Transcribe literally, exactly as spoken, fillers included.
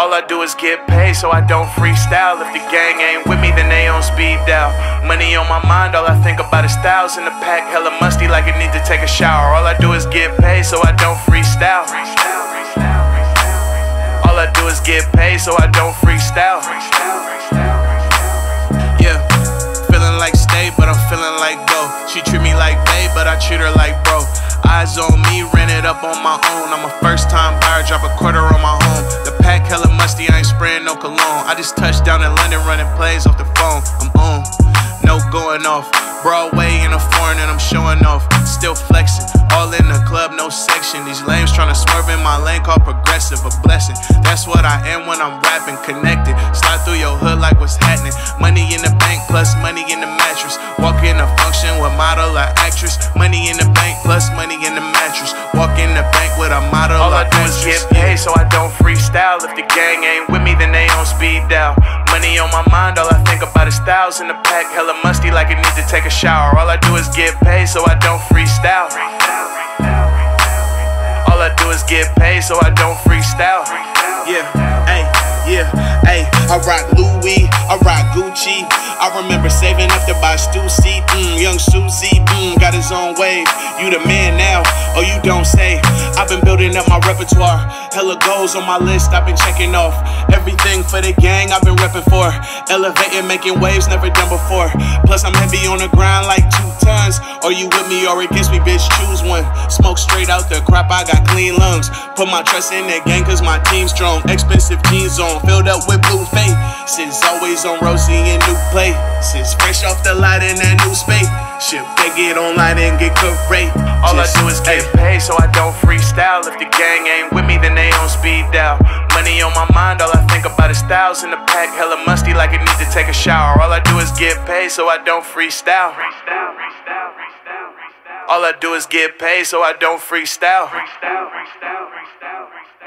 All I do is get paid, so I don't freestyle. If the gang ain't with me, then they on speed dial. Money on my mind, all I think about is styles in the pack. Hella musty like it need to take a shower. All I do is get paid, so I don't freestyle. All I do is get paid, so I don't freestyle. Yeah, feeling like stay, but I'm feeling like go. She treat me like babe, but I treat her like bro. Eyes on me, rent it up on my own. I'm a first time buyer, drop a quarter on my home. The pack hella musty, I ain't spraying no cologne. I just touched down in London, running plays off the phone. I'm on, no going off. Broadway in a foreign and I'm showing off. Still flexing, all in the club, no section. These lames tryna swerve in my lane, called progressive, a blessing. That's what I am when I'm rapping, connected. Slide through your hood like what's happening. Money in the bank plus money in the mattress. Walk in a function with model or actress. Money in the bank plus money in the mattress. Walk in the bank with a model or actress. All I do is get paid, so I don't freestyle. If the gang ain't with me, then they on speed dial. Money on my mind, all I think about is styles in the pack. Hella musty like it need to take a shower. All I do is get paid, so I don't freestyle. All I do is get paid, so I don't freestyle. Yeah, ayy, yeah, ayy. I rock Louis, I rock Gucci. I remember saving up to buy Stussy. Mm, young Susie, mm, got his own wave. You the man now, oh you don't say. I've been building up my repertoire. Hella goals on my list, I've been checking off. Everything for the gang I've been repping for. Elevating, making waves never done before. Plus I'm heavy on the ground like two tons. Are you with me or against me, bitch? Choose one. Smoke straight out the crap, I got clean lungs. Put my trust in the gang cause my team's strong. Expensive jeans on, filled up with blue faith. Sis always on Rosie and new play. Sis fresh off the lot in that new space. Shit, they get online and get correct. All I do is get paid, so I don't freestyle. If the gang ain't with me, then they on speed dial. Money on my mind, all I think about is styles in the pack. Hella musty like it need to take a shower. All I do is get paid, so I don't freestyle. All I do is get paid, so I don't freestyle.